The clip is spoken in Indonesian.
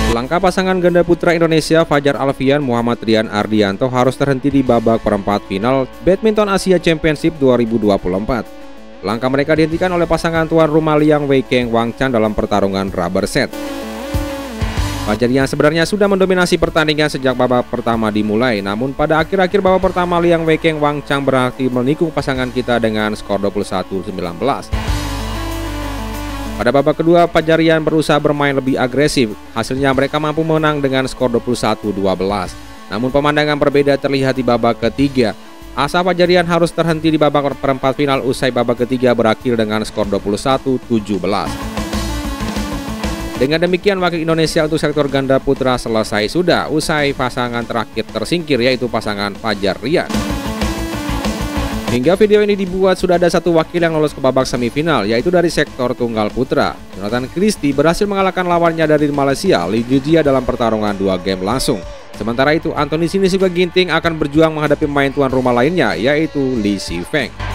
Langkah pasangan ganda putra Indonesia Fajar Alfian Muhammad Rian Ardianto harus terhenti di babak perempat final Badminton Asia Championship 2024. Langkah mereka dihentikan oleh pasangan tuan rumah Liang Weikeng Wang Chan dalam pertarungan rubber set. Fajar yang sebenarnya sudah mendominasi pertandingan sejak babak pertama dimulai, namun pada akhir-akhir babak pertama Liang Weikeng Wang Chan berhasil menikung pasangan kita dengan skor 21-19. Pada babak kedua, Fajarian berusaha bermain lebih agresif. Hasilnya mereka mampu menang dengan skor 21-12. Namun pemandangan berbeda terlihat di babak ketiga. Asa Fajarian harus terhenti di babak perempat final usai babak ketiga berakhir dengan skor 21-17. Dengan demikian, wakil Indonesia untuk sektor ganda putra selesai sudah usai pasangan terakhir tersingkir, yaitu pasangan Fajar Rian. Hingga video ini dibuat, sudah ada satu wakil yang lolos ke babak semifinal, yaitu dari sektor tunggal putra. Jonathan Christie berhasil mengalahkan lawannya dari Malaysia, Lee Jujia, dalam pertarungan 2 game langsung. Sementara itu, Anthony Sinisuka Ginting akan berjuang menghadapi pemain tuan rumah lainnya, yaitu Lee Si Feng.